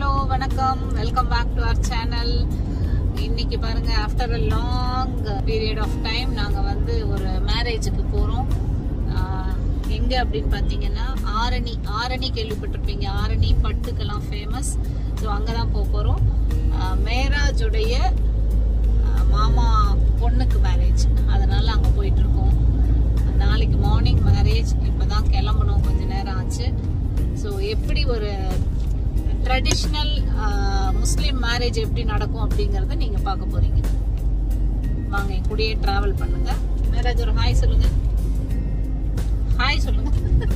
Hello வணக்கம், welcome back to our channel. இன்னைக்கு பாருங்க, after a long period of time நாங்கள் வந்து ஒரு மேரேஜுக்கு போகிறோம். எங்க அப்படின்னு பார்த்தீங்கன்னா ஆரணி கேள்விப்பட்டிருப்பீங்க. ஆரணி பட்டுக்கெல்லாம் ஃபேமஸ். ஸோ அங்கே தான் போக போகிறோம். மேராஜுடைய மாமா பொண்ணுக்கு மேரேஜ், அதனால அங்கே போயிட்டு இருக்கோம். நாளைக்கு மார்னிங் மேரேஜ். இப்போ தான் கிளம்பணும், கொஞ்ச நேரம் ஆச்சு. ஸோ எப்படி ஒரு ட்ரெடிஷ்னல் முஸ்லீம் மேரேஜ் எப்படி நடக்கும் அப்படிங்கறத நீங்க பார்க்க போறீங்க. வாங்க என் கூடயே டிராவல் பண்ணுங்க. மேரேஜ் ஒரு ஹாய் சொல்லுங்க. ஹாய் சொல்லுங்க.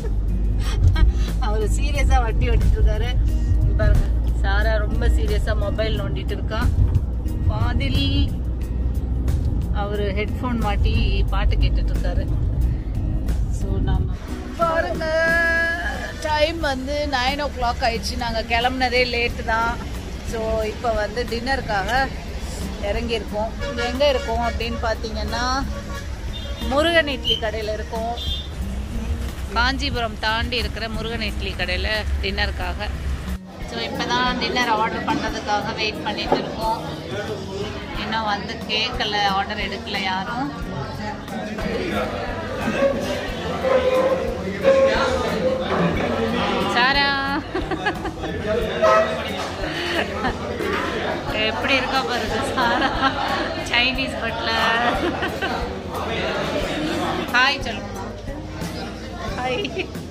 அவரு சீரியஸா வட்டி ஓட்டிட்டு இருக்காரு பாருங்க. சாரா ரொம்ப சீரியஸா மொபைல் நோண்டிட்டு இருக்கா. பாதில் அவரு ஹெட்போன் மாட்டி பாட்டு கேட்டுட்டு இருக்காரு. ஸோ நாம பாருங்க, டைம் வந்து 9 o'clock ஆயிடுச்சு. நாங்கள் கிளம்புனதே லேட்டு தான். ஸோ இப்போ வந்து டின்னருக்காக இறங்கியிருக்கோம். எங்கே இருக்கோம் அப்படின்னு பார்த்தீங்கன்னா, முருகன் இட்லி கடையில் இருக்கோம். காஞ்சிபுரம் தாண்டி இருக்கிற முருகன் இட்லி கடையில் டின்னருக்காக. ஸோ இப்போ தான் டின்னர் ஆர்டர் பண்ணுறதுக்காக வெயிட் பண்ணிட்டு இருக்கோம். இன்னும் வந்து கேட்கல, ஆர்டர் எடுக்கல யாரும். சாரா எப்படி இருக்கா பாருங்க சாரா, சைனீஸ் பட்லர். ஹாய் சொல்லுங்க. ஹாய்.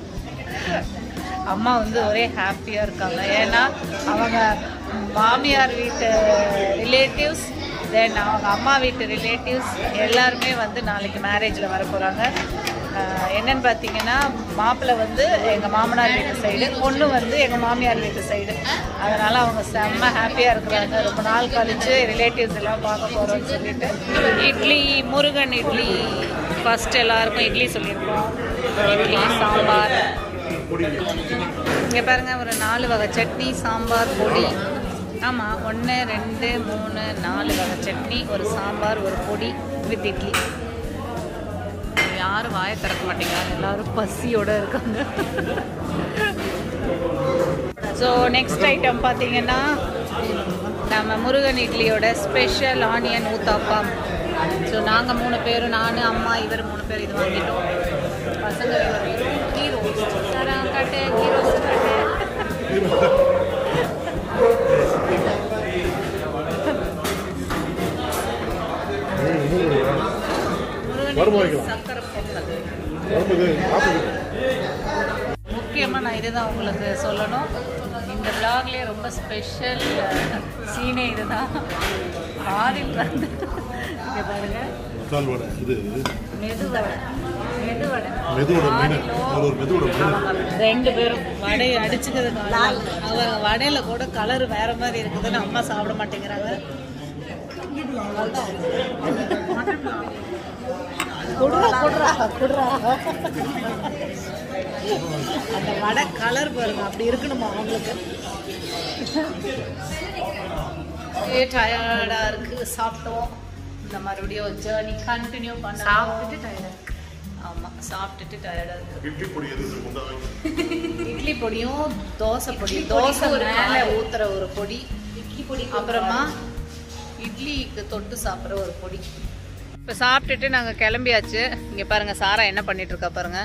அம்மா வந்து ஒரே ஹாப்பியாக இருக்காங்க. ஏன்னா அவங்க மாமியார் வீட்டு ரிலேட்டிவ்ஸ், தென் அவங்க அம்மா வீட்டு ரிலேட்டிவ்ஸ் எல்லாருமே வந்து நாளைக்கு மேரேஜில் வர போகிறாங்க. என்னன்னு பார்த்தீங்கன்னா, மாப்பிள்ளை வந்து எங்கள் மாமனார் வீட்டு சைடு, பொண்ணு வந்து எங்கள் மாமியார் வீட்டு சைடு. அதனால் அவங்க செம்ம ஹாப்பியாக இருக்கிறாங்க. ரொம்ப நாள் கழித்து ரிலேட்டிவ்ஸ் எல்லாம் பார்க்க போகிறோம்னு சொல்லிட்டு இட்லி, முருகன் இட்லி ஃபஸ்ட் எல்லாருக்கும் இட்லி சொல்லியிருக்கோம். இட்லி, சாம்பார். இங்கே பாருங்கள், ஒரு 4 வகை சட்னி, சாம்பார், பொடி. ஆமாம், 1 2 3 4 வகை சட்னி, ஒரு சாம்பார், ஒரு பொடி வித் இட்லி. யாரும் வாயை திறக்க மாட்டேங்கிறாங்க, எல்லாரும் பசியோடு இருக்காங்க. ஸோ நெக்ஸ்ட் ஐட்டம் பார்த்தீங்கன்னா, நம்ம முருகன் இட்லியோட ஸ்பெஷல் ஆனியன் ஊத்தாப்பம். ஸோ நாங்கள் 3 பேரும், நான், அம்மா, இவர் 3 பேர் இது வாங்கிட்டோம். பசங்க வெறும் கீ ரோஸ்ட். சாரா கட்டு, கீ ரோஸ்ட் கட்டு. சக்கரை பொங்கல். முக்கியமாக நான் இதுதான் உங்களுக்கு சொல்லணும். இந்த விளாக்லேயே ரொம்ப ஸ்பெஷல் சீனே இதுதான். ஆரில் வந்து இங்கே பாருங்க, மெதுவடை. 2 பேரும் வடையை அடிச்சுக்கிறதுனால அவங்க வடையில கூட கலர் வேற மாதிரி இருக்குதுன்னு அம்மா சாப்பிட மாட்டேங்கிறாங்க. அந்த வடை கலர் பாருங்க, அப்படி இருக்கணுமா அவங்களுக்கு. டயர்டா இருக்கு, சாப்பிட்டோம். இந்த மறுபடியும் ஜேர்னி கண்டினியூ பண்ண. சாப்பிட்டுட்டு டயர்டா இருக்கு. ஆமா, சாப்பிட்டுட்டு டயர்டா இருக்கு. இட்லி பொடியும் தோசை பொடியும், தோசை மேல ஊத்துற ஒரு பொடி, இட்லி பொடி, அப்புறமா இட்லிக்கு தொட்டு சாப்பிட்ற ஒரு பொடி. இப்போ சாப்பிட்டுட்டு நாங்கள் கிளம்பியாச்சு. இங்கே பாருங்கள், சாரா என்ன பண்ணிட்டு இருக்கா பாருங்க.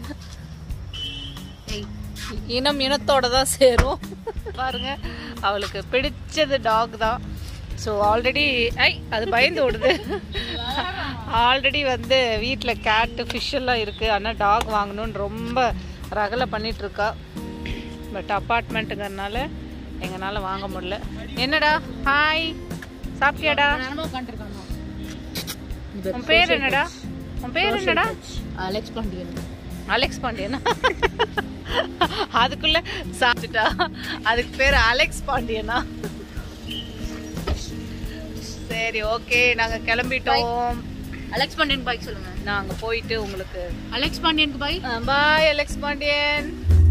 இனத்தோட தான் சேரும் பாருங்க. அவளுக்கு பிடிச்சது டாக் தான். ஸோ ஆல்ரெடி அது பயந்து ஓடுது. ஆல்ரெடி வந்து வீட்டில் கேட்டு, ஃபிஷ் எல்லாம் இருக்குது. ஆனால் டாக் வாங்கணுன்னு ரொம்ப ரகலை பண்ணிகிட்ருக்கா. பட் அப்பார்ட்மெண்ட்டுங்கிறதுனால எங்களால் வாங்க முடியல. என்னடா ஹாய், சாப்பிட்டியாடா? உன் பேர் என்னடா? உன் பேர் என்னடா? அலெக்ஸ் பாண்டியன். அலெக்ஸ் பாண்டியனா? அதுக்குள்ள சாப்பிட்டுட்டா. அதுக்கு பேர் அலெக்ஸ் பாண்டியனா? சரி, ஓகே, நாங்க கிளம்பிட்டோம். அலெக்ஸ் பாண்டியன் பாய் சொல்லுங்க. நாங்க போயிட்டு உங்களுக்கு அலெக்ஸ் பாண்டியனுக்கு பாய். பாய் அலெக்ஸ் பாண்டியன்.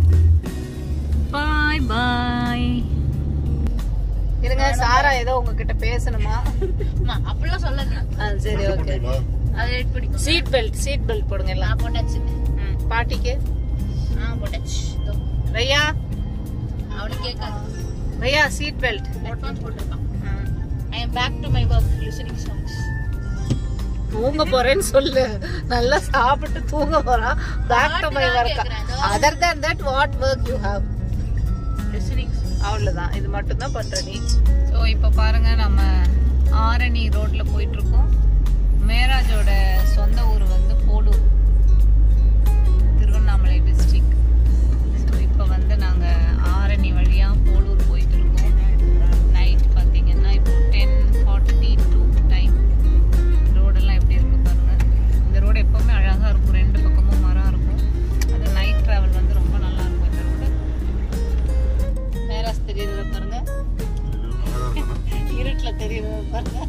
பாய் பாய். இருங்க, சாரா ஏதோ உங்ககிட்ட பேசணுமா? அப்படிலாம் சொல்லுங்க. சரி, ஓகே. சீட் பெல்ட் போடுங்க எல்லாம். போட்டாச்சு. பாட்டிக்கு போட்டாச்சு. ரையா அவனுக்கு கேட்காது. भैया सीट बेल्ट हेडफोन्स போட்டுருக்கான். I am back to my work listening songs. தூங்க போறேன்னு சொல்லு. நல்லா சாப்பிட்டு தூங்க போறா. Back to my work. Other than that, what work you have? Listening. அவ்வளவுதான். இது மட்டும் தான் பண்ற நீ. ஸோ இப்போ பாருங்க நம்ம ஆரணி ரோட்ல போயிட்டு இருக்கோம். மேராஜோட சொந்த ஊர் வந்து போலூர், திருவண்ணாமலை டிஸ்ட்ரிக்ட். ஸோ இப்போ வந்து நாங்கள் ஆரணி வழியாக போலூர் போயிட்டு இருக்கோம். நைட் பார்த்தீங்கன்னா இப்போ 10:42 டைம். ரோடெல்லாம் எப்படி இருக்கு பாருங்க. இந்த ரோடு எப்போவுமே அழகாக இருக்கும், ரெண்டு பக்கமும் மரம் இருக்கும். அது நைட் ட்ராவல் வந்து ரொம்ப நல்லா இருக்கும் இந்த ரோடு. மேராஜ் தெரியுறத பாருங்க, இருட்டில் தெரியுறத பாருங்க.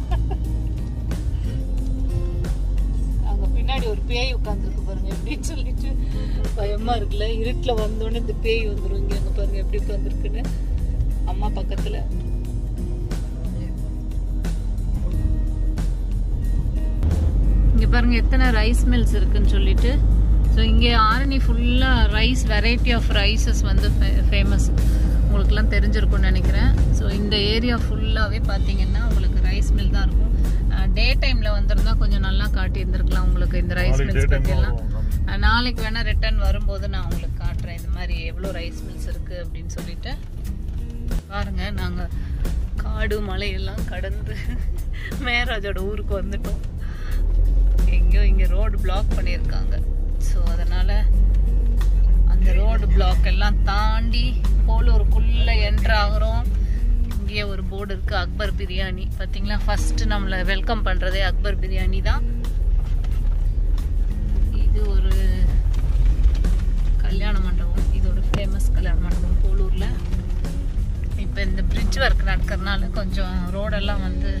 பின்னாடி ஒரு பேய் உட்காந்துருக்கு பாருங்க, எப்படின்னு சொல்லிட்டு பயமா இருக்குல்ல. இருட்டுல வந்தோடனே இந்த பேய் வந்துடும். இங்க அங்க பாருங்க எப்படி உட்காந்துருக்குன்னு அம்மா பக்கத்துல. இங்க பாருங்க எத்தனை ரைஸ் மில்ஸ் இருக்குன்னு சொல்லிட்டு. ஸோ இங்கே ஆரணி ஃபுல்லா ரைஸ், வெரைட்டி ஆஃப் ரைசஸ் வந்து ஃபேமஸ். உங்களுக்குலாம் தெரிஞ்சிருக்கும்னு நினைக்கிறேன். ஸோ இந்த ஏரியா ஃபுல்லாகவே பார்த்தீங்கன்னா உங்களுக்கு ரைஸ் மில் தான் இருக்கும். டே டைம்ல வந்திருந்தா கொஞ்சம் நல்லா காட்டி இருந்திருக்கலாம் உங்களுக்கு இந்த ரைஸ் மில்ஸ் பற்றியெல்லாம். நாளைக்கு வேணா ரிட்டர்ன் வரும்போது நான் உங்களுக்கு காட்டுறேன் இந்த மாதிரி எவ்வளோ ரைஸ் மில்ஸ் இருக்கு அப்படின்னு சொல்லிட்டு. பாருங்க நாங்க காடு மலையெல்லாம் கடந்து மேராஜோட ஊருக்கு வந்துட்டோம். எங்கேயோ இங்கே ரோடு பிளாக் பண்ணியிருக்காங்க. ஸோ அதனால அந்த ரோடு பிளாக் எல்லாம் தாண்டி போலூருக்குள்ள என்ட்ரு ஆகிறோம். இங்கே ஒரு போர்டு இருக்கு, அக்பர் பிரியாணி. பார்த்தீங்களா, ஃபர்ஸ்ட் நம்மளை வெல்கம் பண்றதே அக்பர் பிரியாணி தான். இது ஒரு கல்யாண மண்டபம், இதோட ஃபேமஸ் கல்யாண மண்டபம் போலூர்ல. இப்போ இந்த பிரிட்ஜ் ஒர்க் நடக்கிறதுனால கொஞ்சம் ரோடெல்லாம் வந்து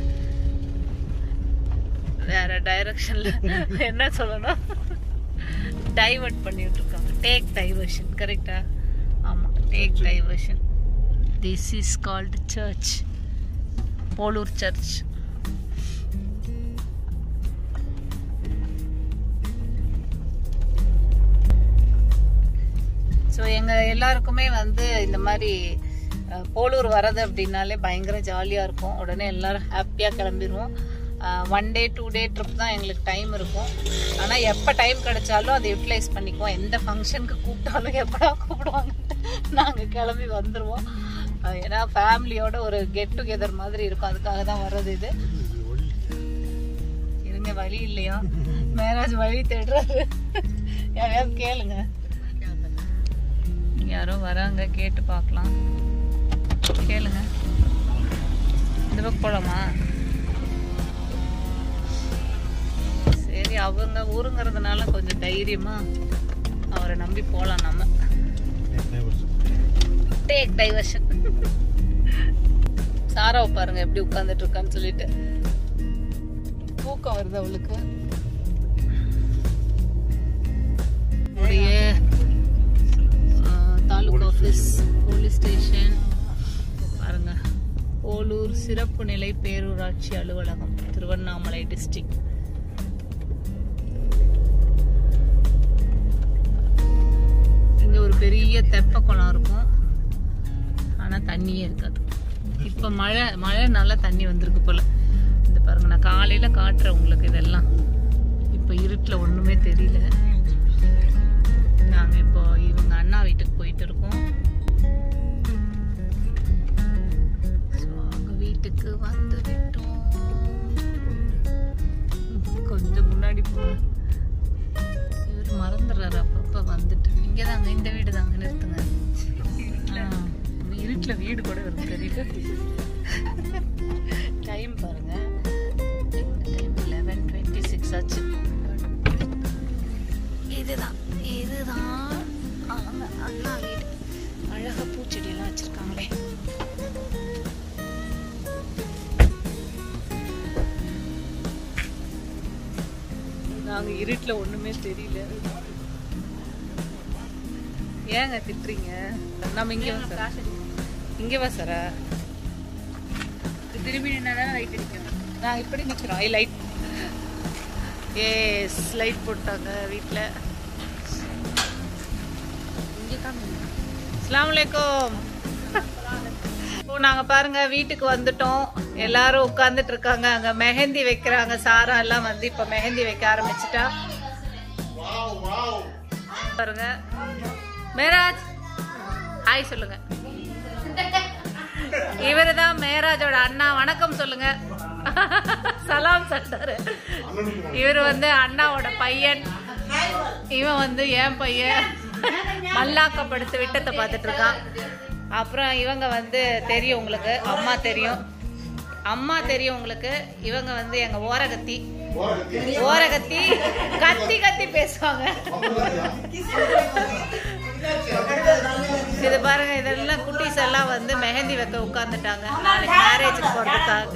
வேற டைரக்ஷன்ல என்ன சொல்லணும், டைவர்ட் பண்ணிட்டு இருக்காங்க. டேக் டைவர்ஷன், கரெக்டா? ஆமா, take diversion. This is called church, Polur church. So எங்கள் எல்லாருக்குமே வந்து இந்த மாதிரி போலூர் வர்றது அப்படின்னாலே பயங்கர ஜாலியாக இருக்கும். உடனே எல்லாரும் ஹாப்பியாக கிளம்பிடுவோம். 1 day 2 day ட்ரிப் தான் எங்களுக்கு டைம் இருக்கும். ஆனால் எப்போ டைம் கிடைச்சாலும் அதை யூட்டிலைஸ் பண்ணிக்குவோம். எந்த ஃபங்க்ஷனுக்கு கூப்பிட்டாலும் எப்படா கூப்பிடுவாங்கன்ட்டு நாங்கள் கிளம்பி வந்துடுவோம். ஏன்னா ஃபேமிலியோட ஒரு கெட் டுகெதர் மாதிரி இருக்கும், அதுக்காக தான் வர்றது. இது இருங்க, வழி இல்லையா? மேராஜ் வழி தேடுறாரு. யாரையாவது கேளுங்க, யாரோ வராங்க, கேட்டு பார்க்கலாம். கேளுங்க. இந்த பக்கம் போலாமா? சரி, அவங்க ஊருங்கிறதுனால கொஞ்சம் தைரியமா அவரை நம்பி போலாம் நம்ம. Take diversion. சாராவை பாருங்க எப்படி உட்கார்ந்துட்டு இருக்கான்னு சொல்லிட்டு. தூக்கம் வருது அவளுக்கு. தாலுகா ஆஃபீஸ், போலீஸ் ஸ்டேஷன் பாருங்க. போலூர் சிறப்பு நிலை பேரூராட்சி அலுவலகம், திருவண்ணாமலை டிஸ்ட்ரிக்ட். இங்க ஒரு பெரிய தெப்ப குளம் இருக்கும், ஆனா தண்ணியே இருக்காது. இப்ப மழை நல்லா தண்ணி வந்திருக்கு போல. இந்த பாருங்க, நான் காலையில காட்டுறேன் உங்களுக்கு இதெல்லாம். இப்ப இருட்டுல ஒண்ணுமே தெரியல. நாங்க இப்போ இவங்க அண்ணா வீட்டுக்கு போயிட்டு இருக்கோம். அவங்க வீட்டுக்கு வந்து விட்டோம். கொஞ்சம் முன்னாடி போறேன். இவர் மறந்துடுறாரு அப்பப்ப வந்துட்டு. இங்கதாங்க, இந்த வீடு தாங்க, நிறுத்துங்க. இருட்டுல வீடு கூட வருது, தெரியல. டைம் பாருங்க, டைம் 11:26 ஆச்சு. இதுதான் அவங்க அண்ணா வீடு. அழகா பூச்செடி எல்லாம் வச்சிருக்காங்களே. நாங்க இருட்டுல ஒண்ணுமே தெரியல. ஏங்க திட்டுறீங்க? நம்ம இங்க வா சாரா. திரும்பி நின்னா லைட் அடிக்கும். நான் இப்படி நிக்கிறோம். லைட், எஸ், லைட் போட்டாங்க வீட்டில். இங்கே காமி. அஸ்ஸலாமு அலைக்கும். நாங்க பாருங்க வீட்டுக்கு வந்துட்டோம். எல்லாரும் உட்கார்ந்துட்டு இருக்காங்க. அங்க மெஹந்தி வைக்கிறாங்க. சாரா எல்லாம் வந்து இப்ப மெஹந்தி வைக்க ஆரம்பிச்சிட்டா. பாருங்க மேராஜ் ஹாய் சொல்லுங்க. இவருதான் மேராஜோட அண்ணா. வணக்கம் சொல்லுங்க. சலாம் சொல்றாரு. இவர் வந்து அண்ணாவோட பையன். இவன் வந்து என் பையன். மல்லாக்கப்படுத்து விட்டத்தை பார்த்துட்டு இருக்கான். அப்புறம் இவங்க வந்து தெரியும் உங்களுக்கு, அம்மா தெரியும், அம்மா தெரியும் உங்களுக்கு. இவங்க வந்து எங்க ஓரகத்தி. ஓரகத்தி கத்தி கத்தி பேசுவாங்க. இது பாருங்க, இதெல்லாம் குட்டீஸ் எல்லாம் வந்து மெஹந்தி வைக்க உட்கார்ந்துட்டாங்க நாளைக்கு மேரேஜுக்கு போறதுக்காக.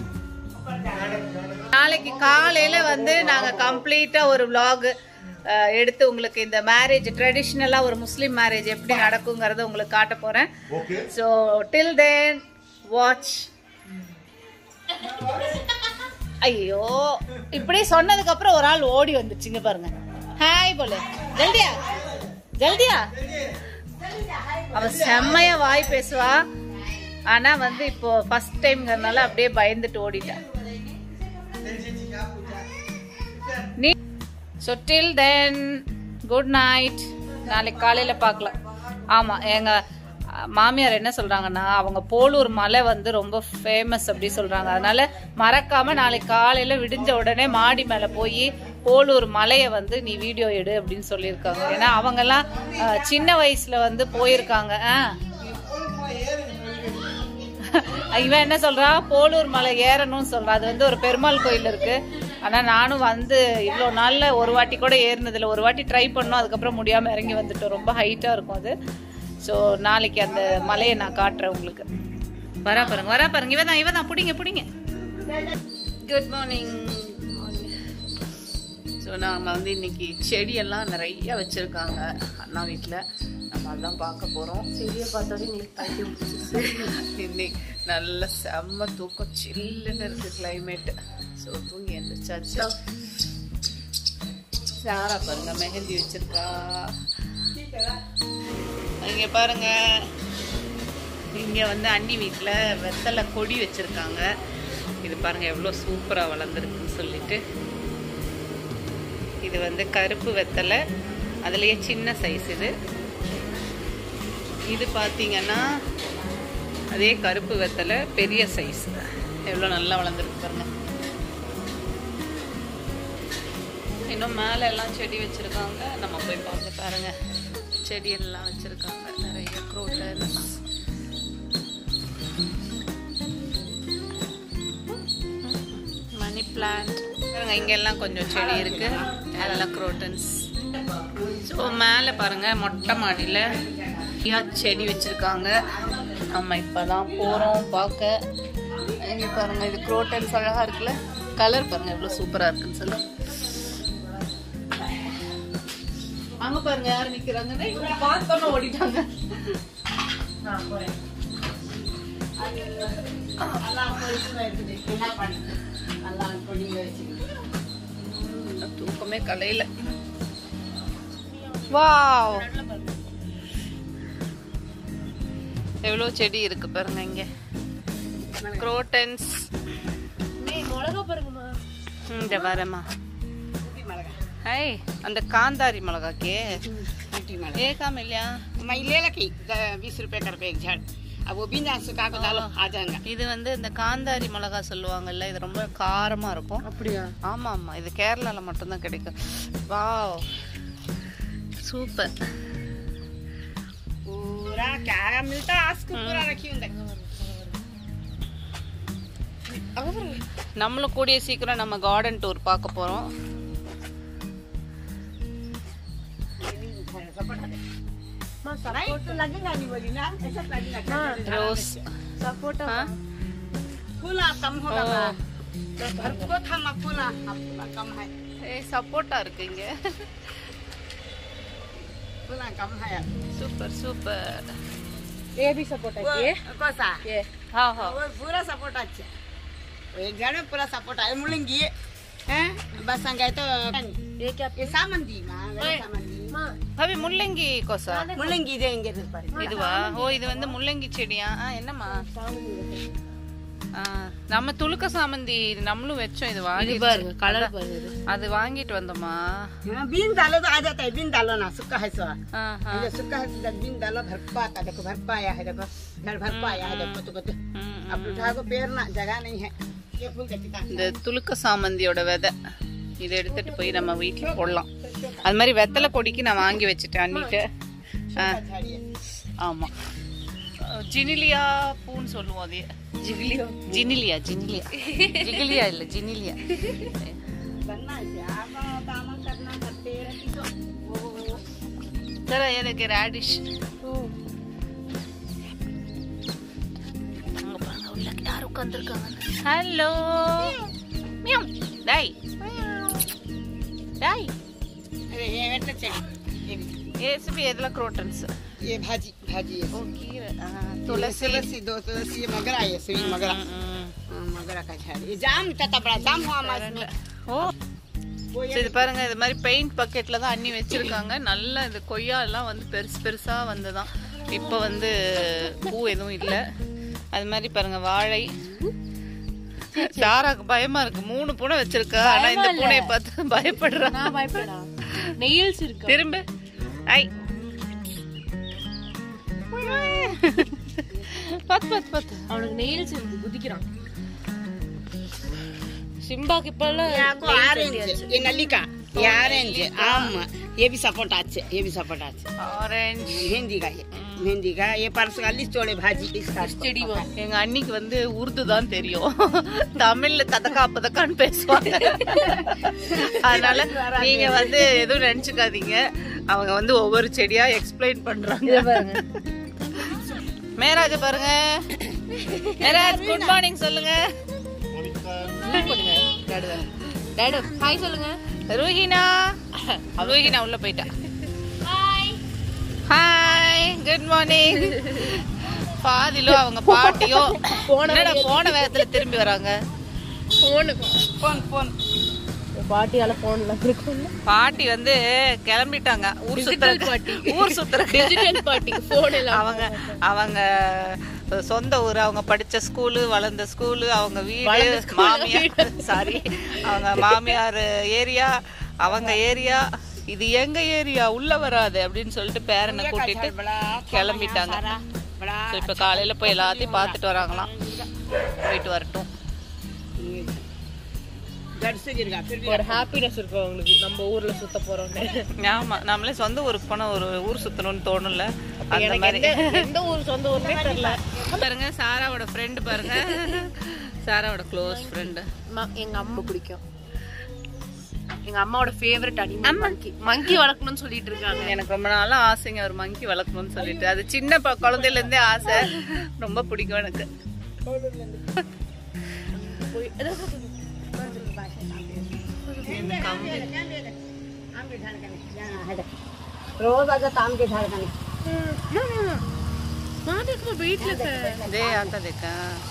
நாளைக்கு காலையில வந்து நாங்க கம்ப்ளீட்டா ஒரு vlog எடுத்து உங்களுக்கு இந்த மேரேஜ் ட்ரெடிஷ்னலா ஒரு முஸ்லிம் மேரேஜ் எப்படி நடக்குங்கிறத உங்களுக்கு காட்ட போறேன். So till then watch. ஐயோ, இப்படி சொன்னதுக்கு அப்புறம் ஒரு ஆள் ஓடி வந்துச்சுங்க பாருங்க. ஹாய் போல ஜல்தியா ஜல்தியா. அவ செம்மையா வாய் பேசுவா. ஆனா வந்து இப்போ ஃபர்ஸ்ட் டைம்ங்கிறதுனால அப்படியே பயந்துட்டு ஓடிட்டா. நீ so till then good night. நாளைக்கு காலையில பார்க்கலாம். ஆமா, எங்க மாமியார் என்ன சொல்றாங்கன்னா, அவங்க போலூர் மலை வந்து ரொம்ப ஃபேமஸ் அப்படி சொல்றாங்க. அதனால மறக்காம நாளைக்கு காலையில விடிஞ்ச உடனே மாடி மேல போய் போலூர் மலையை வந்து நீ வீடியோ எடு அப்படின்னு சொல்லியிருக்காங்க. ஏன்னா அவங்க எல்லாம் சின்ன வயசுல வந்து போயிருக்காங்க. இவன் என்ன சொல்றா, போலூர் மலை ஏறணும்னு சொல்றான். அது வந்து ஒரு பெருமாள் கோயில் இருக்கு. ஆனா நானும் வந்து இவ்வளோ நாள்ல ஒரு வாட்டி கூட ஏறினதில்லை. ஒரு வாட்டி ட்ரை பண்ணோம், அதுக்கப்புறம் முடியாம இறங்கி வந்துட்டோம். ரொம்ப ஹைட்டா இருக்கும் அது. ஸோ நாளைக்கு அந்த மலையை நான் காட்டுறேன் உங்களுக்கு. வரா பாருங்க, வரா பாருங்க. இவன் தான் பிடிங்க பிடிங்க. Good morning. ஸோ நாங்கள் வந்து இன்னைக்கு செடியெல்லாம் நிறைய வச்சிருக்காங்க அண்ணா வீட்டில். நம்ம அதான் பார்க்க போகிறோம். செடியை பார்த்தோட இன்னைக்கு நல்ல செம்ம தூக்கம், சில்லுன்னு இருக்கு கிளைமேட்டு. ஸோ தூங்கி எழுந்திரிச்சாச்சு. சாரா பாருங்க மெஹந்தி வச்சிருக்கா. இங்க பாருங்க, இங்க வந்து அண்ணி வீட்டில் வெத்தலை கொடி வச்சிருக்காங்க. இது பாருங்க எவ்வளோ சூப்பரா வளர்ந்துருக்குன்னு சொல்லிட்டு. இது வந்து கருப்பு வெத்தலை, அதுலயே சின்ன சைஸ். இது பார்த்தீங்கன்னா அதே கருப்பு வெத்தலை பெரிய சைஸ். எவ்வளோ நல்லா வளர்ந்துருக்கு பாருங்க. இன்னும் மேலே எல்லாம் செடி வச்சிருக்காங்க. நம்ம போய் பார்த்து பாருங்க. செடியெல்லாம் வச்சிருக்காங்க நிறைய குரோட்டன்ஸ். மணி பிளான்ட் பாருங்க. இங்கெல்லாம் கொஞ்சம் செடி இருக்கு, அதெல்லாம் குரோட்டன்ஸ். ஸோ மேலே பாருங்க மொட்டை மாடியில் செடி வச்சிருக்காங்க. நம்ம இப்போதான் போகிறோம் பார்க்க. இங்கே பாருங்க, இது குரோட்டன்ஸ் அழகா இருக்குல்ல. கலர் பாருங்க எவ்வளோ சூப்பராக இருக்குன்னு சொல்லி. அங்க பாருங்க யாரு நிக்கிறாங்கன்னு பார்த்தோன்னு ஓடிட்டாங்க. தூக்கமே கலையில. வாவ், எவ்வளவு செடி இருக்கு பாருங்க. இங்க குரோட்டன்ஸ். மிளகா பாருங்கம்மா. இந்த வரமா है अंदर कांदारी मिलगा के एक का मिलिया मैं ले लकी 20 रुपए कर पे एक झाड़. अब वो बिना सुखा को डालो आ जाएगा. இது வந்து இந்த காந்தாரி மிளகா சொல்லுவாங்கல்ல, இது ரொம்ப காரமா இருக்கும். அப்படியா? ஆமா ஆமா, இது கேரளால மட்டும் தான் கிடைக்கும். Wow, super. पूरा क्या मिलता आस्क पूरा रखी हुंदे. நம்மளும் கூடிய சீக்கிரம் நம்ம கார்டன் டூர் பார்க்க போறோம். सपोर्ट लगेगा नहीं बोली ना, ऐसा लगेगा. रोज सपोर्ट फूला कम होगा ना, तो घर को था ना फूला कम है. சப்போட்டா இருக்கு இங்க. फूला कम है. Super super. ये भी सपोर्ट है. ये कौन सा? ये हाँ हाँ, वो पूरा सपोर्ट अच्छा. एक जन में पूरा सपोर्ट है. मुलंगी हैं बस संगे तो ये क्या? ये सामंती ना, सामंती பவி முள்ளங்கி கோசா முள்ளங்கி இதே இங்க இருக்கு பாரு. இதுவா? ஓ இது வந்து முள்ளங்கி செடியா? என்னம்மா நம்ம துளுக்க சாமந்தி நம்மளும் வெச்சோம். இது வாங்கி பாருங்க கலர் பாருங்க. அது வாங்கிட்டு வந்தோமா? बीन डालो तो आ जाता है, बीन डालो ना, सूखा है सो ये सूखा है तो बीन डालो, भरपा आता, देखो भरपा आया है, देखो घर भरपा आया है, देखो तो अब उठा को पेड़ ना जगह नहीं है, ये फूल का चिता இந்த துளுக்க சாமந்தியோட விதை இதை எடுத்துட்டு போய் நம்ம வீட்டுல போடலாம். அது மாதிரி வெத்தலை கொடிக்கு நான் வாங்கி வச்சுட்டேன் அண்ணிட்டு. ஆமா ஜினிலியா பூன்னு சொல்லுவோம். அது ஜினிலியா ஜினிலியா ஜிகிலியா இல்ல ஜினிலியா. சரி எனக்கு ரேடிஷ். அங்க பாருங்க உள்ள யார் உட்கார்ந்திருக்காங்க. ஹலோ மியம் டை டை. ये वेट चाहिए, ये सब ये दला क्रोटन्स, ये भाजी भाजी है, ओ कीरा तुलसी दो तुलसी, ये मगरा है, स्वीट मगरा, मगरा का झाड़, ये जाम इतना बड़ा जाम हुआ हमारे. ஓ இது பாருங்க இது மாதிரி பெயிண்ட் பக்கெட்ல தான் அண்ணி வச்சிருக்காங்க. நல்லா இது கொய்யா எல்லாம் வந்து பெருசு பெருசா வந்ததான். இப்போ வந்து பூ எதுவும் இல்ல. அது மாதிரி பாருங்க வாழை. சாராக்கு பயமா இருக்கு. 3 பூனை வச்சிருக்கா. ஆனா இந்த பூனையை பார்த்து பயப்படுறா. நான் பயப்படா. நெயில்ஸ் இருக்கு. திரும்ப ஐ பத் அவனுக்கு நெயில்ஸ் இருக்கு, குதிக்கிறான். சிம்பாக்கு இப்பெல்லாம் ये नली का, ये ऑरेंज, आम, ये भी सपोर्ट अच्छे, ये भी सपोर्ट अच्छे. ஆரஞ்சு मेहंदी का, ये मेहंदी का, ये परस का लिस्ट चोले भाजी इसका செடி வா. எங்க அண்ணிக்கு வந்து உருது தான் தெரியும். தமிழ்ல ததக்கா பதக்கான்னு பேசுவாங்க. அதனால நீங்க வந்து எதுவும் நினைச்சுக்காதீங்க. அவங்க வந்து ஒவ்வொரு செடியா எக்ஸ்பிளைன் பண்றாங்க. மேராஜ பாருங்க. மேராஜ் குட் மார்னிங் சொல்லுங்க. டாடு ஹாய் சொல்லுங்க. ரூஹினா ரூஹினா உள்ள போயிட்டா. Hi hi good morning. பாதிலோ அவங்க பாட்டியோ என்னடா போன வேகத்துல திரும்பி வராங்க. போன் பாட்டியால போன்ல இருக்குல்ல. பாட்டி வந்து கிளம்பிட்டாங்க ஊர் சுத்துற டிஜிட்டல் பாட்டி போன் எல்லாம். அவங்க சொந்த ஊர், அவங்க படிச்ச ஸ்கூலு, வளர்ந்த ஸ்கூலு, அவங்க வீடு, மாமியார் சாரி அவங்க மாமியார் ஏரியா, அவங்க ஏரியா, இது எங்க ஏரியா உள்ள வராது அப்படின்னு சொல்லிட்டு பேரனை கூட்டிட்டு கிளம்பிட்டாங்க. இப்ப காலையில போய் எல்லாத்தையும் பாத்துட்டு வராங்களாம். போயிட்டு வரட்டும். ஒரு ஹாப்பினஸ் இருக்கும் அவங்களுக்கு நம்ம ஊர்ல சுத்த போறோம்னு. ஆமா நம்மளே சொந்த ஊருக்கு போனா ஒரு ஊர் சுத்தணும்னு தோணும்ல. அந்த மாதிரி எந்த ஊர் சொந்த ஊர்னே தெரியல. பாருங்க சாராவோட ஃப்ரெண்ட் பாருங்க. சாராவோட க்ளோஸ் ஃப்ரெண்ட். எங்க அம்மா பிடிக்கும். எங்க அம்மாவோட ஃபேவரட் அனிமல் மங்கி வளர்க்கணும்னு சொல்லிட்டு இருக்காங்க. எனக்கு ரொம்ப நாளா ஆசைங்க ஒரு மங்கி வளர்க்கணும்னு சொல்லிட்டு. அது சின்ன குழந்தையில இருந்தே ஆசை. ரொம்ப பிடிக்கும் எனக்கு. रोज आजा काम के झाड़ करने. मां देखो वेट लगा है. दे आता देखा.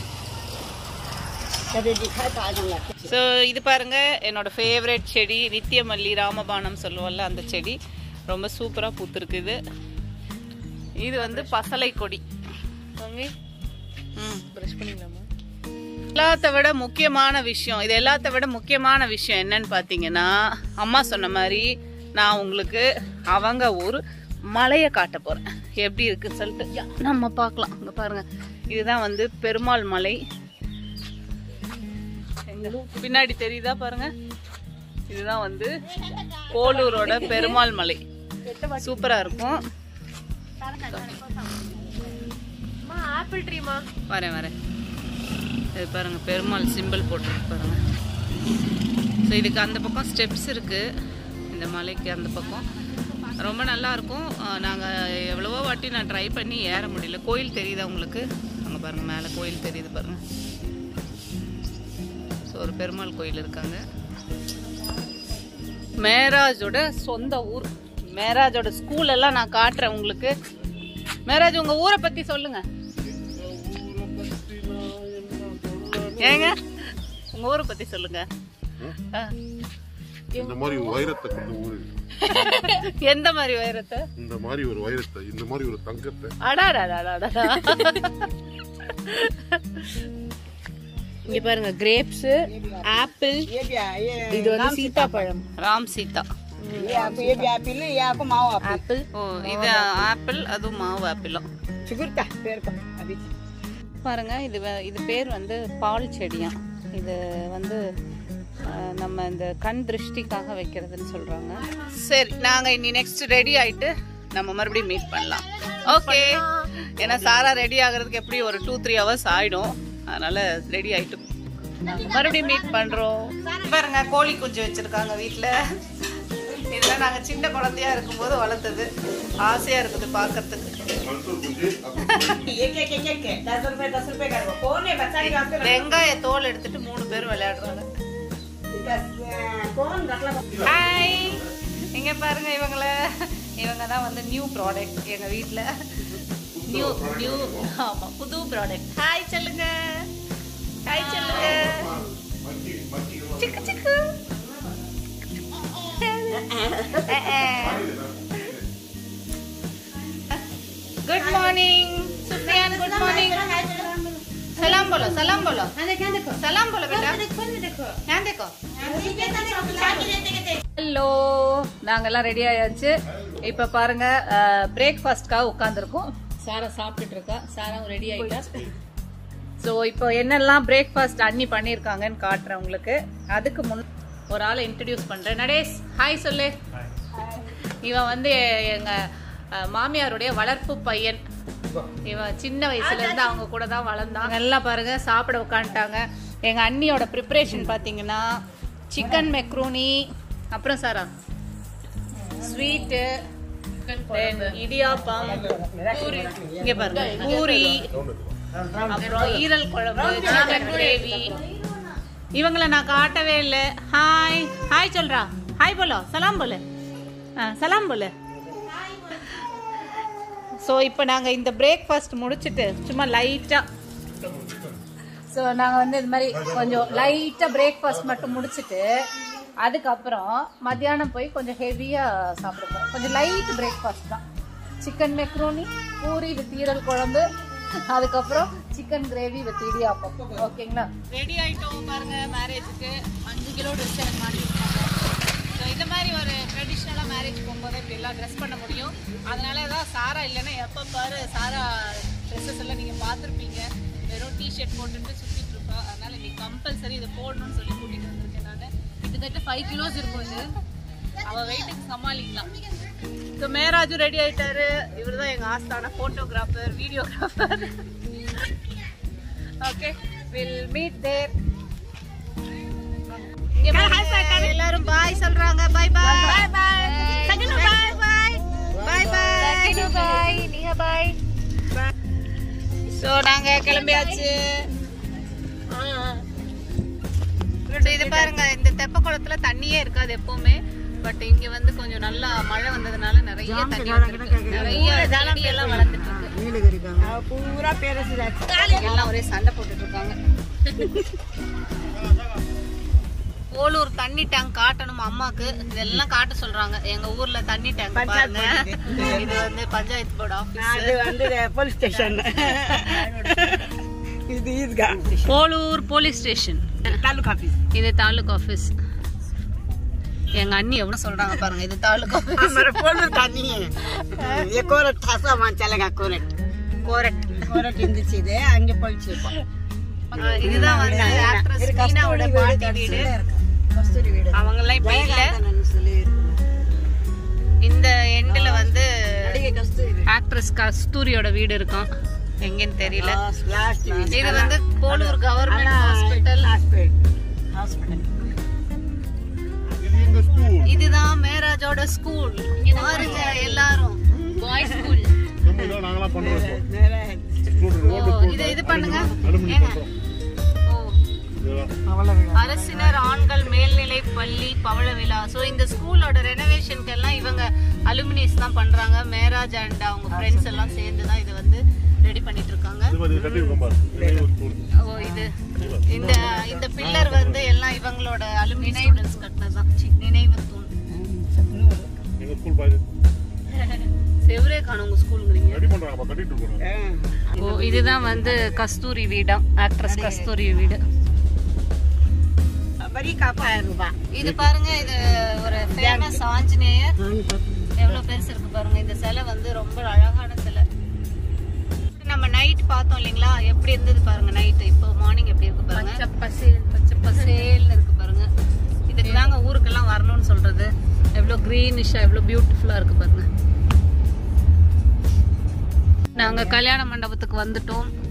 कभी दिखा तो आ जाऊंगा. ஸோ இது பாருங்க என்னோட ஃபேவரட் செடி நித்தியமல்லி, ராமபானம் சொல்லுவோம்ல அந்த செடி. ரொம்ப சூப்பரா பூத்துருக்கு. இது வந்து பசலை கொடி. பிரஷ் பண்ணிடலாமா? எல்லாத்த விட முக்கியமான விஷயம், இது எல்லாத்த விட முக்கியமான விஷயம் என்னன்னு பாத்தீங்கன்னா, அம்மா சொன்ன மாதிரி நான் உங்களுக்கு அவங்க ஒரு மலையை காட்ட போறேன். எப்படி இருக்குன்னு சொல்லிட்டு நம்ம பார்க்கலாம். அங்க பாருங்க இதுதான் வந்து பெருமாள் மலை. பின்னாடி தெரியுதா பாருங்க. இதுதான் வந்து கோலூரோட பெருமாள் மலை. சூப்பரா இருக்கும். ஆப்பிள் ட்ரீமா வரேன். இது பாருங்க பெருமாள் சிம்பிள் போட்டுருக்கு பாருங்க. ஸோ இதுக்கு அந்த பக்கம் ஸ்டெப்ஸ் இருக்கு. இந்த மலைக்கு அந்த பக்கம் ரொம்ப நல்லா இருக்கும். நாங்கள் எவ்வளவோ வாட்டி நான் ட்ரை பண்ணி ஏற முடியல. கோயில் தெரியுதா உங்களுக்கு? அங்கே பாருங்க மேலே கோயில் தெரியுது பாருங்க. ஸோ ஒரு பெருமாள் கோயில் இருக்காங்க. மேராஜோட சொந்த ஊர். மேராஜோட ஸ்கூல் எல்லாம் நான் காட்டுறேன் உங்களுக்கு. மேராஜ் உங்க ஊரை பத்தி சொல்லுங்க. ஏங்க உங்க ஊரை பத்தி சொல்லுங்க. இந்த மாதிரி வைரத்தை கொண்ட ஊரு எந்த மாதிரி வைரத்தை? இந்த மாதிரி ஒரு வைரத்தை, இந்த மாதிரி ஒரு தங்கத்தை. அடாடாடாடாடா. இங்க பாருங்க, கிரேப்ஸ், ஆப்பிள், இது வந்து சீதாப்பழம், ராம் சீதா. ஆப்பிள். ஓ, இது ஆப்பிள், அதுவும் மாவு ஆப்பிளும். பாருங்க, இது பேர் வந்து பால் செடியா. இது வந்து நம்ம இந்த கண் திருஷ்டிக்காக வைக்கிறதுன்னு சொல்றாங்க. சரி, நாங்க இனி நெக்ஸ்ட் ரெடி ஆயிட்டு நம்ம மறுபடியும் மீட் பண்ணலாம். ஓகே, ஏன்னா சாரா ரெடி ஆகுறதுக்கு எப்படி ஒரு 2-3 hours ஆயிடும். அதனால ரெடி ஆயிட்டு மறுபடியும் மீட் பண்றோம். பாருங்க, கோழி குஞ்சு வச்சிருக்காங்க வீட்டுல. இதெல்லாம் நாங்க சின்ன குழந்தையா இருக்கும்போது வளர்த்தது. ஆசையா இருக்குது பாக்கிறதுக்கு. வெங்காய தோல் எடுத்துட்டு 3 பேரும் விளையாடுறாங்க. ஹாய், இங்க பாருங்க, இவங்க தான் வந்து நியூ ப்ராடக்ட் எங்க வீட்ல. நியூ ஆமா, புது ப்ராடக்ட். ஹாய் சொல்லுங்க, ஹாய் சொல்லுங்க. Chikku Chikku. Good morning Sufiyan, good morning. सलाम बोलो, सलाम बोलो, सलाम बोलो बेटा. यहाँ देखो. ஹலோ, நாங்கெல்லாம் ரெடி ஆயாச்சு. இப்ப பாருங்க, பிரேக்ஃபாஸ்ட்காக உட்காந்துருக்கோம். சாரா சாப்பிட்டுட்டு இருக்கா. சாராவும் ரெடி ஆயிட்டா. ஸோ இப்போ என்னெல்லாம் பிரேக்ஃபாஸ்ட் அண்ணி பண்ணியிருக்காங்கன்னு காட்டுறேன் உங்களுக்கு. அதுக்கு முன் ஒரு ஆளை இன்ட்ரடியூஸ் பண்றேன். நடேஷ், ஹாய் சொல்லு. இவன் வந்து எங்க மாமியாருடைய வளர்ப்பு பையன். இவன் சின்ன வயசுல இருந்து அவங்க கூட தான் வளர்ந்தாங்க. எல்லாம் பாருங்க, சாப்பிட உட்காந்துட்டாங்க. எங்க அண்ணியோட ப்ரிப்பரேஷன் பாத்தீங்கன்னா சிக்கன் மெக்ரூனி, அப்புறம் சாரா ஸ்வீட்டு, இடியாப்பம், பூரி, இங்க பாருங்க பூரி, அப்புறம் ஈரல் குழம்பு, சிக்கன் கிரேவி. இவங்களை நான் காட்டவே இல்லை. ஹாய் ஹாய் சொல்றா. ஹாய் போலோ, சலாம் போல, சலாம் போல. ஸோ இப்போ நாங்கள் இந்த பிரேக்ஃபாஸ்ட் முடிச்சுட்டு சும்மா லைட்டாக, ஸோ நாங்கள் வந்து இது மாதிரி கொஞ்சம் லைட்டாக பிரேக்ஃபாஸ்ட் மட்டும் முடிச்சுட்டு அதுக்கப்புறம் மத்தியானம் போய் கொஞ்சம் ஹெவியாக சாப்பிடுவோம். கொஞ்சம் லைட் பிரேக்ஃபாஸ்ட் தான். சிக்கன் மெக்ரோனி, பூரி வித் ஈரல் குழம்பு, அதுக்கப்புறம் சிக்கன் கிரேவி வித் இடியாப்பம். ஓகேங்களா? ரெடி ஆகிட்டோம் பாருங்க. மேரேஜுக்கு 5 கிலோ ட்ரெஸ் எனக்கு மாட்டிருக்காங்க. ஸோ இந்த மாதிரி ஒரு ட்ரெடிஷ்னலாக மேரேஜ் போகும்போது இப்படி எல்லாம் ட்ரெஸ் பண்ண முடியும். அதனால தான் சாரா இல்லைன்னா எப்போ பாரு சாரா ட்ரெஸ்ஸஸ் எல்லாம் நீங்கள் பார்த்துருப்பீங்க. வெறும் டிஷர்ட் போட்டுட்டு சுற்றிட்டு இருப்பா. அதனால இன்னைக்கு கம்பல்சரி இதை போடணும்னு சொல்லி கூட்டிகிட்டு வந்திருக்கேன் நான். கிட்டத்தட்ட 5 கிலோஸ் இருக்கும் இது. அவள் வெயிட்டுக்கு சமாளிக்கலாம். ஸோ மேராஜும் ரெடி ஆயிட்டாரு. இவர் தான் எங்கள் ஆஸ்தான photographer, videographer. Okay, will meet there. எல்லாரும் பாய் சொல்றாங்க. பாய் பாய் பாய் பாய் பாய் பாய் பாய் பாய். நீங்க பாய். ஸோ நாங்க கிளம்பியாச்சு. இது பாருங்க, இந்த தெப்ப குளத்துல தண்ணியே இருக்காது எப்பவுமே. பட் இங்க வந்து கொஞ்சம் நல்லா மழை வந்ததுனால நிறைய தண்ணி வந்திருக்கு. நிறைய செடி எல்லாம் வளர்ந்துட்டு இருக்கு. எல்லாம் ஒரே சண்டை போட்டுட்டு இருக்காங்க. போலூர் தண்ணி டேங்க் காட்டணும் அம்மாக்கு. இதெல்லாம் காட்ட சொல்றாங்க. எங்க ஊர்ல தண்ணி டேங்க் பாருங்க. இது வந்து பஞ்சாயத்து போர்டு ஆபீஸ். அது வந்து போலீஸ் ஸ்டேஷன். இது இதுகா Polur police station, taluka office. இது தாலுகா ஆபீஸ். எங்க அண்ணி எவ்வளவு சொல்றாங்க பாருங்க. இது தாலுகா ஆபீஸ். போலூர் தண்ணி ये कोरट थासा मान चलेगा. कोरट कोरट कोरट இருந்துச்சு. இது அங்க போயிச்சு. இதுதான் வந்து ஆக்ட்ரஸ் மீனாவோட பாட்டி வீடு. கஸ்தூரி வீடு. அவங்க எல்லாம் இப்ப இல்ல. இந்த எண்ட்ல வந்து ஆக்ட்ரஸ் கஸ்தூரியோட வீடு இருக்கும். எங்கன்னு தெரியல. இது வந்து போலூர் கவர்மெண்ட் ஹாஸ்பிடல். இதுதான் மேராஜோட ஸ்கூல். பாருங்க எல்லாரும் பாய்ஸ் ஸ்கூல். இது பண்ணுங்க. அரசினர் ஆண்கள் மேல்நிலை பள்ளி பவள விழா. ஸோ இந்த ஸ்கூலோட ரெனோவேஷனுக்கு எல்லாம் இவங்க அலுமினிஸ் தான் பண்றாங்க. மேராஜ் அண்ட் அவங்க ஃப்ரெண்ட்ஸ் எல்லாம் சேர்ந்து தான் இது வந்து ரெடி பண்ணிட்டு இருக்காங்க. ஓ, இது இந்த பில்லர் வந்து எல்லாம் இவங்களோட அலுமினி ஸ்டூடண்ட்ஸ் கட்டினதுதான். நினைவு தூண். எங்க ஸ்கூல் பாரு செவரே காணும் உங்க ஸ்கூலுங்கிறீங்க. ரெடி பண்றாங்க கட்டிட்டு இருக்கோம். ஓ இதுதான் வந்து கஸ்தூரி வீடா, ஆக்ட்ரஸ் கஸ்தூரி வீடு. बड़ी का 5 ரூபாய். இது பாருங்க, இது ஒரு ஃபேமஸ் ஆஞ்சநேயர். எவ்வளவு பெருசு இருக்கு பாருங்க. இந்த சிலை வந்து ரொம்ப அழகான சிலை. நம்ம நைட் பார்த்தோம் இல்லைங்களா, எப்படி இருந்தது பாருங்க நைட். இப்போ மார்னிங் எப்படி இருக்கு பாருங்க. பச்சை பசேல்னு இருக்கு பாருங்க. இதுக்கு தாங்க ஊருக்கெல்லாம் வரணும்னு சொல்றது. எவ்வளவு கிரீனிஷா, எவ்வளவு பியூட்டிஃபுல்லா இருக்கு பாருங்க. நாங்க கல்யாண மண்டபத்துக்கு வந்துட்டோம்.